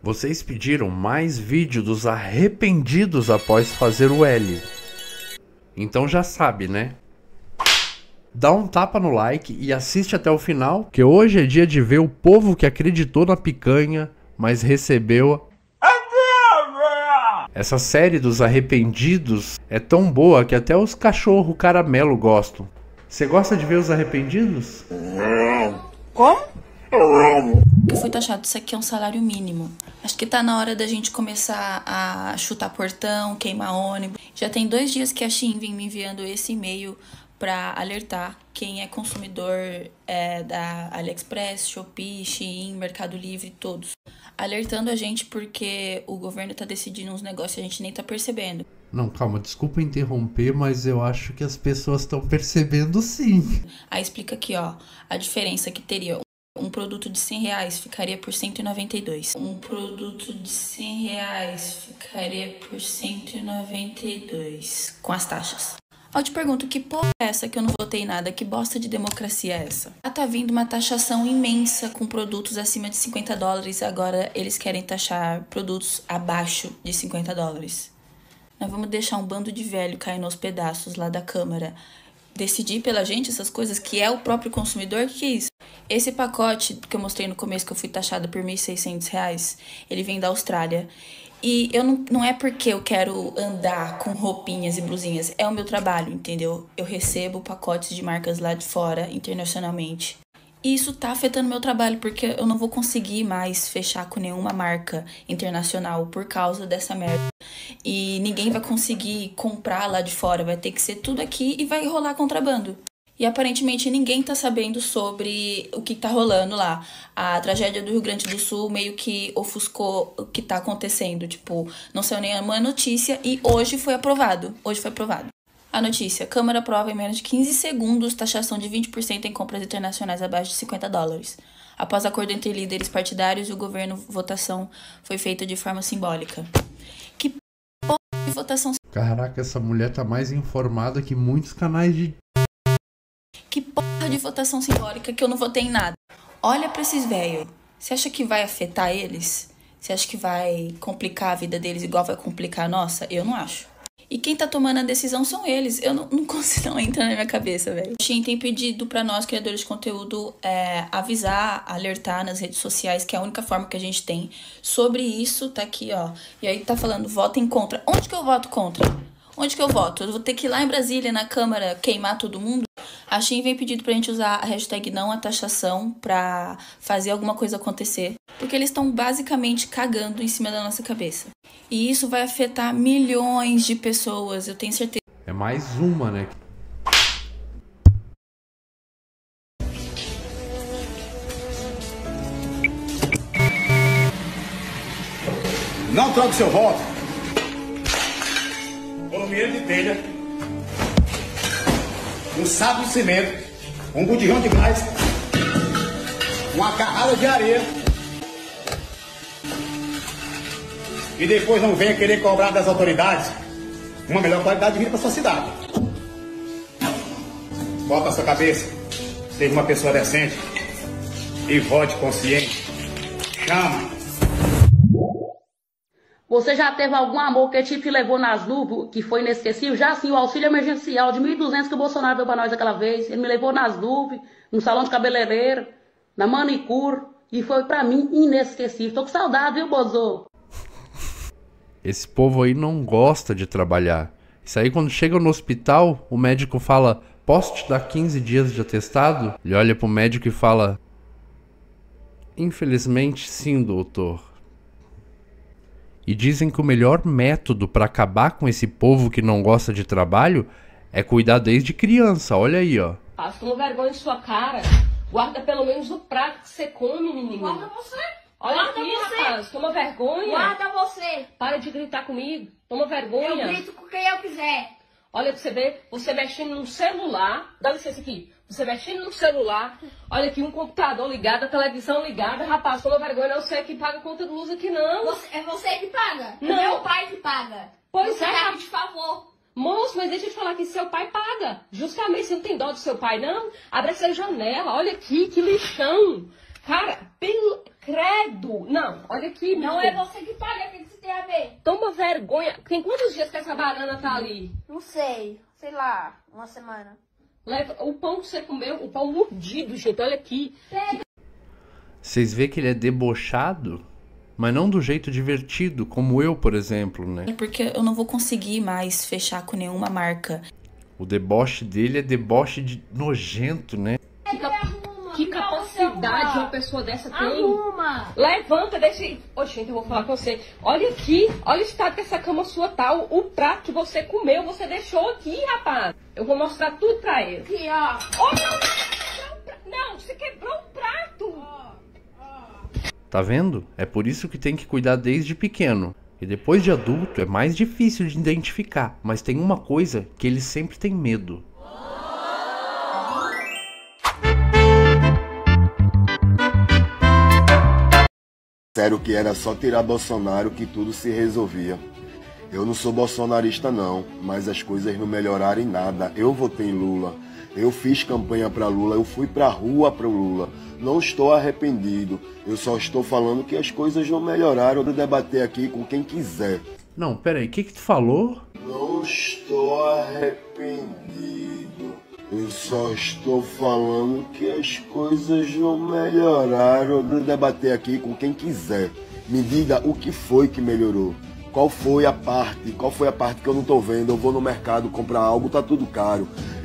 Vocês pediram mais vídeo dos arrependidos após fazer o L. Então já sabe, né? Dá um tapa no like e assiste até o final, que hoje é dia de ver o povo que acreditou na picanha, mas recebeu... Essa série dos arrependidos é tão boa que até os cachorro caramelo gostam. Você gosta de ver os arrependidos? Como? Eu fui taxado, isso aqui é um salário mínimo. Acho que tá na hora da gente começar a chutar portão, queimar ônibus. Já tem 2 dias que a Shein vem me enviando esse e-mail pra alertar quem é consumidor da AliExpress, Shopee, Shein, Mercado Livre, todos. Alertando a gente porque o governo tá decidindo uns negócios e a gente nem tá percebendo. Não, calma, desculpa interromper, mas eu acho que as pessoas estão percebendo sim. Aí explica aqui, ó, a diferença que teria. Um produto de R$100 ficaria por 192. Um produto de R$100 ficaria por 192 com as taxas. Eu te pergunto, que porra é essa que eu não votei nada? Que bosta de democracia é essa? Tá vindo uma taxação imensa com produtos acima de $50. Agora eles querem taxar produtos abaixo de $50. Nós vamos deixar um bando de velho caindo aos pedaços lá da Câmara decidir pela gente essas coisas, que é o próprio consumidor? Que é isso? Esse pacote que eu mostrei no começo, que eu fui taxada por R$1.600, ele vem da Austrália. E eu não é porque eu quero andar com roupinhas e blusinhas, é o meu trabalho, entendeu? Eu recebo pacotes de marcas lá de fora, internacionalmente. E isso tá afetando meu trabalho, porque eu não vou conseguir mais fechar com nenhuma marca internacional por causa dessa merda. E ninguém vai conseguir comprar lá de fora, vai ter que ser tudo aqui e vai rolar contrabando. E aparentemente ninguém tá sabendo sobre o que tá rolando lá. A tragédia do Rio Grande do Sul meio que ofuscou o que tá acontecendo. Tipo, não saiu nenhuma notícia e hoje foi aprovado. A notícia: Câmara aprova em menos de 15 segundos taxação de 20% em compras internacionais abaixo de $50. Após acordo entre líderes partidários e o governo, votação foi feita de forma simbólica. Que porra de votação? Caraca, essa mulher tá mais informada que muitos canais de... Que porra de votação simbólica que eu não votei em nada? Olha pra esses velhos. Você acha que vai afetar eles? Você acha que vai complicar a vida deles igual vai complicar a nossa? Eu não acho. E quem tá tomando a decisão são eles. Eu não consigo, não entra na minha cabeça, velho. A Shein tem pedido pra nós, criadores de conteúdo, avisar, alertar nas redes sociais, que é a única forma que a gente tem sobre isso. Tá aqui, ó. E aí tá falando, votem contra. Onde que eu voto contra? Onde que eu voto? Eu vou ter que ir lá em Brasília, na Câmara, queimar todo mundo? A Shein vem pedindo pra gente usar a hashtag não a taxação pra fazer alguma coisa acontecer. Porque eles estão basicamente cagando em cima da nossa cabeça. E isso vai afetar milhões de pessoas, eu tenho certeza. É mais uma, né? Não troque seu voto por um milheiro de telha, um saco de cimento, um botijão de gás, uma carrada de areia. E depois não venha querer cobrar das autoridades uma melhor qualidade de vida para sua cidade. Bota a sua cabeça, seja uma pessoa decente e vote consciente. Chama. Você já teve algum amor que te levou nas nuvens, que foi inesquecível? Já sim, o auxílio emergencial de 1.200 que o Bolsonaro deu para nós aquela vez. Ele me levou nas nuvens, no salão de cabeleireiro, na manicure, e foi para mim inesquecível. Tô com saudade, viu, Bozo? Esse povo aí não gosta de trabalhar. Isso aí, quando chega no hospital, o médico fala, posso te dar 15 dias de atestado? Ele olha pro médico e fala, infelizmente sim, doutor. E dizem que o melhor método para acabar com esse povo que não gosta de trabalho é cuidar desde criança. Olha aí, ó. Toma vergonha de sua cara. Guarda pelo menos o prato que você come, menino. Guarda você. Olha Guarda aqui, você. rapaz. Toma vergonha. Guarda você. Para de gritar comigo. Toma vergonha. Eu grito com quem eu quiser. Olha pra você ver, você mexendo no celular. Dá licença aqui. Você mexendo no celular. Olha aqui, um computador ligado, a televisão ligada. Rapaz, toma vergonha. Não sei que paga conta de luz aqui, não. É você que paga. Não. É meu pai que paga. Pois você é. tá de favor. Moço, mas deixa eu te falar que seu pai paga. Justamente, você não tem dó do seu pai, não? Abre essa janela. Olha aqui, que lixão. Cara, pelo... Credo! Não, olha aqui, Não é você que paga, o que você tem a ver? Toma vergonha. Tem quantos dias que essa banana tá ali? Não sei lá, uma semana. Leva o pão que você comeu, o pão mordido, gente, olha aqui. Vocês vê que ele é debochado, mas não do jeito divertido, como eu, por exemplo, né? É porque eu não vou conseguir mais fechar com nenhuma marca. O deboche dele é deboche de nojento, né? Que capacidade uma pessoa dessa tem? Arruma! Levanta, deixa... Ô, gente, eu vou falar com você. Olha aqui, olha o estado que essa cama sua tá. O prato que você comeu, você deixou aqui, rapaz. Eu vou mostrar tudo pra ele. Aqui, ó. Não, você quebrou o prato. Tá vendo? É por isso que tem que cuidar desde pequeno. E depois de adulto é mais difícil de identificar. Mas tem uma coisa que ele sempre tem medo. Sério que era só tirar Bolsonaro que tudo se resolvia. Eu não sou bolsonarista não, mas as coisas não melhoraram em nada. Eu votei em Lula, eu fiz campanha para Lula, eu fui pra rua pro Lula. Não estou arrependido, eu só estou falando que as coisas não melhoraram. Eu vou debater aqui com quem quiser. Não, peraí, o que tu falou? Não estou arrependido. Eu só estou falando que as coisas não melhoraram. Eu vou debater aqui com quem quiser. Me diga o que foi que melhorou. Qual foi a parte que eu não tô vendo? Eu vou no mercado comprar algo, tá tudo caro.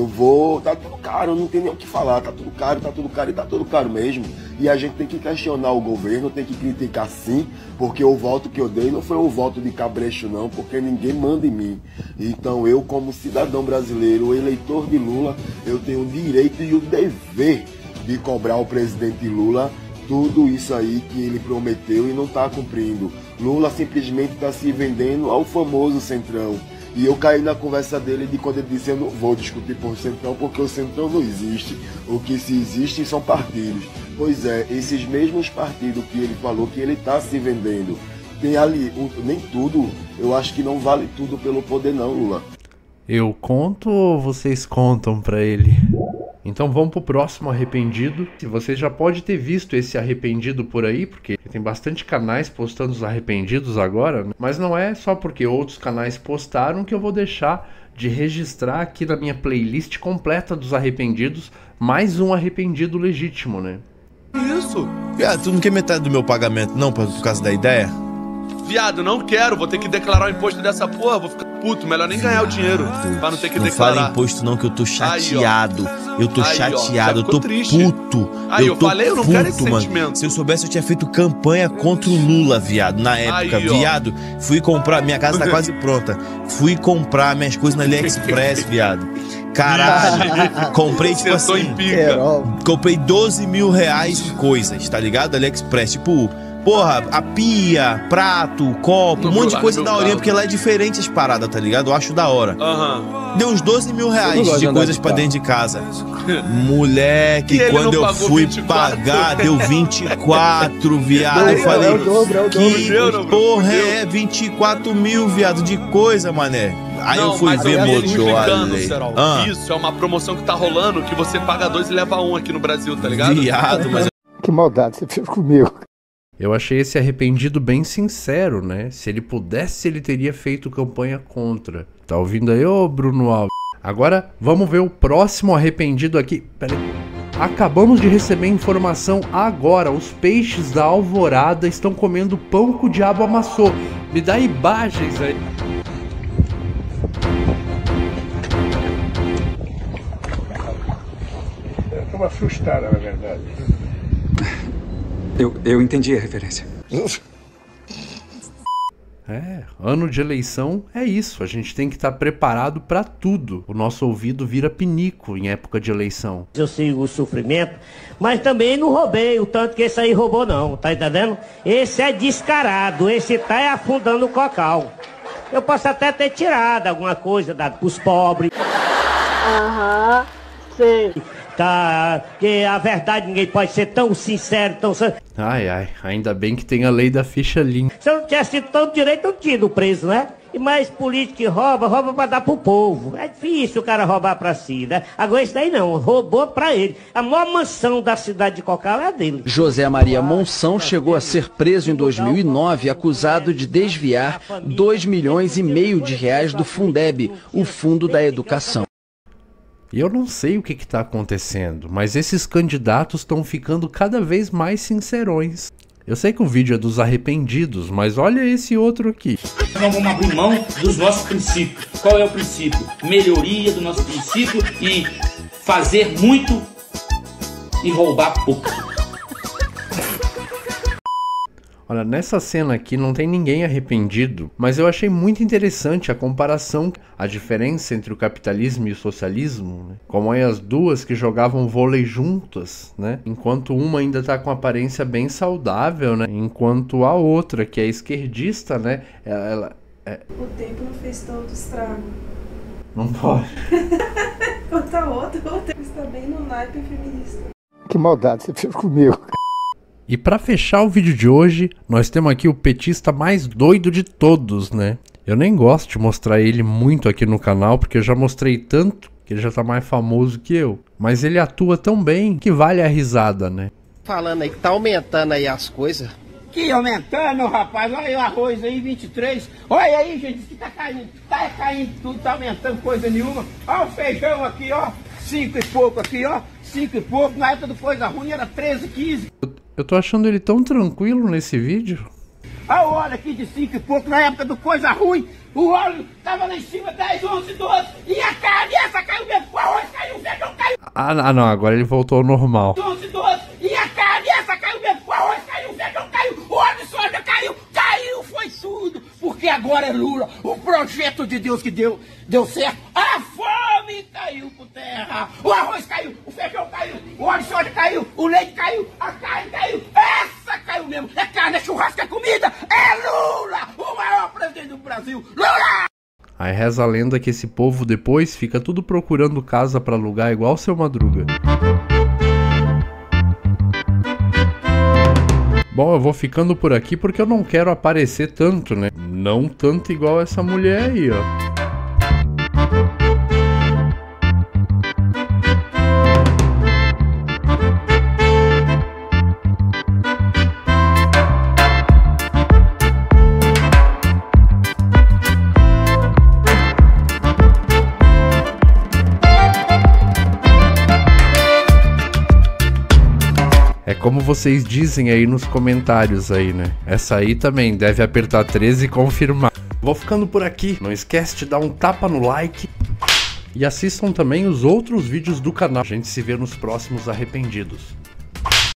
Tá tudo caro, eu não tenho nem o que falar. Tá tudo caro e tá tudo caro mesmo. E a gente tem que questionar o governo, tem que criticar sim, porque o voto que eu dei não foi um voto de cabresto não, porque ninguém manda em mim. Então eu, como cidadão brasileiro, eleitor de Lula, eu tenho o direito e o dever de cobrar o presidente Lula tudo isso aí que ele prometeu e não está cumprindo. Lula simplesmente está se vendendo ao famoso Centrão. E eu caí na conversa dele de quando ele disse: eu não vou discutir por Centrão porque o Centrão não existe. O que se existe são partidos. Pois é, esses mesmos partidos que ele falou que ele está se vendendo. Tem ali, nem tudo, eu acho que não vale tudo pelo poder não, Lula. Eu conto ou vocês contam pra ele? Então vamos pro próximo arrependido. Você já pode ter visto esse arrependido por aí, porque tem bastante canais postando os arrependidos agora, né? Mas não é só porque outros canais postaram que eu vou deixar de registrar aqui na minha playlist completa dos arrependidos mais um arrependido legítimo, né? Isso? Viado, tu não quer metade do meu pagamento não, por causa da ideia? Viado, não quero, vou ter que declarar o imposto dessa porra, vou ficar puto, melhor nem ganhar o dinheiro, pra não ter que declarar. Não fala imposto não, que eu tô chateado. Aí, eu tô chateado, eu tô triste. Puto. Aí eu tô falei, eu não puto, quero esse mano. sentimento. Se eu soubesse, eu tinha feito campanha contra o Lula, viado, na época. Aí, viado, fui comprar, minha casa tá quase pronta. Fui comprar minhas coisas na AliExpress, viado. Caralho, comprei tipo assim, comprei 12 mil reais em coisas, tá ligado? AliExpress, tipo, porra, a pia, prato, copo, um monte de coisa da horinha, porque lá é diferente as paradas, tá ligado? Eu acho da hora. Deu uns 12 mil reais de coisas pra dentro de casa. Moleque, quando eu fui 24? Pagar, deu 24, viado. Eu falei, que porra é 24 mil, viado, de coisa, mané? Aí não, eu fui ver, Isso é uma promoção que tá rolando, que você paga 2 e leva 1 aqui no Brasil, tá ligado? Viado, mas... Que maldade você fez comigo. Eu achei esse arrependido bem sincero, né? Se ele pudesse, ele teria feito campanha contra. Tá ouvindo aí, ô Bruno Alves? Agora, vamos ver o próximo arrependido aqui. Pera aí. Acabamos de receber informação agora. Os peixes da Alvorada estão comendo pão que o diabo amassou. Me dá imagens aí. Eu tô assustado, na verdade. Eu entendi a referência. Ano de eleição é isso. A gente tem que estar preparado para tudo. O nosso ouvido vira pinico em época de eleição. Eu sigo o sofrimento, mas também não roubei o tanto que esse aí roubou não, tá entendendo? Esse é descarado, esse tá afundando o cocal. Eu posso até ter tirado alguma coisa, dado pros pobres. Sei. tá? Que a verdade ninguém pode ser tão sincero, tão... Ai, ainda bem que tem a lei da ficha limpa. Se eu não tivesse tido todo direito, eu tinha ido preso, né? E mais político que rouba pra dar pro povo. É difícil o cara roubar pra si, né? Agora esse daí não, roubou pra ele. A maior mansão da cidade de Cocal é a dele. José Maria Monção chegou a ser preso em 2009, acusado de desviar 2,5 milhões de reais do Fundeb, o Fundo da Educação. E eu não sei o que está acontecendo, mas esses candidatos estão ficando cada vez mais sincerões. Eu sei que o vídeo é dos arrependidos, mas olha esse outro aqui. Nós vamos abrir mão dos nossos princípios. Qual é o princípio? Melhoria do nosso princípio e fazer muito e roubar pouco. Olha, nessa cena aqui não tem ninguém arrependido, mas eu achei muito interessante a comparação, a diferença entre o capitalismo e o socialismo, né? Como é as duas que jogavam vôlei juntas, né? Enquanto uma ainda tá com aparência bem saudável, né? Enquanto a outra, que é esquerdista, né? O tempo não fez todo estrago. Não pode. Enquanto a outra está bem no naipe feminista. Que maldade você fez comigo. E para fechar o vídeo de hoje, nós temos aqui o petista mais doido de todos, né? Eu nem gosto de mostrar ele muito aqui no canal, porque eu já mostrei tanto que ele já tá mais famoso que eu. Mas ele atua tão bem que vale a risada, né? Falando aí que tá aumentando aí as coisas. Que aumentando, rapaz? Olha aí o arroz aí, 23. Olha aí, gente, que tá caindo tudo, tá aumentando coisa nenhuma. Olha o feijão aqui, ó, 5 e pouco aqui, ó, 5 e pouco. Na época do coisa ruim era 13, 15. Eu tô achando ele tão tranquilo nesse vídeo. Olha o óleo aqui de 5 e pouco, na época do coisa ruim, o óleo tava lá em cima, 10, 11, 12, e a carne, essa caiu mesmo, o arroz caiu, o feijão caiu. Ah, não, agora ele voltou ao normal. 11, 12, e a carne, essa caiu mesmo, o arroz caiu, o feijão caiu, o óleo de soja caiu, foi tudo, porque agora é Lula, o projeto de Deus que deu certo, a fome caiu por terra, o arroz caiu, o feijão caiu, o óleo de soja caiu, o leite caiu, a carne caiu, essa caiu mesmo, é carne, é churrasco, é comida, é Lula, o maior presidente do Brasil, Lula! Aí reza a lenda que esse povo depois fica tudo procurando casa pra alugar igual o Seu Madruga. Bom, eu vou ficando por aqui porque eu não quero aparecer tanto, né? Não tanto igual essa mulher aí, ó. É como vocês dizem aí nos comentários aí, né? Essa aí também deve apertar 13 e confirmar. Vou ficando por aqui. Não esquece de dar um tapa no like. E assistam também os outros vídeos do canal. A gente se vê nos próximos Arrependidos.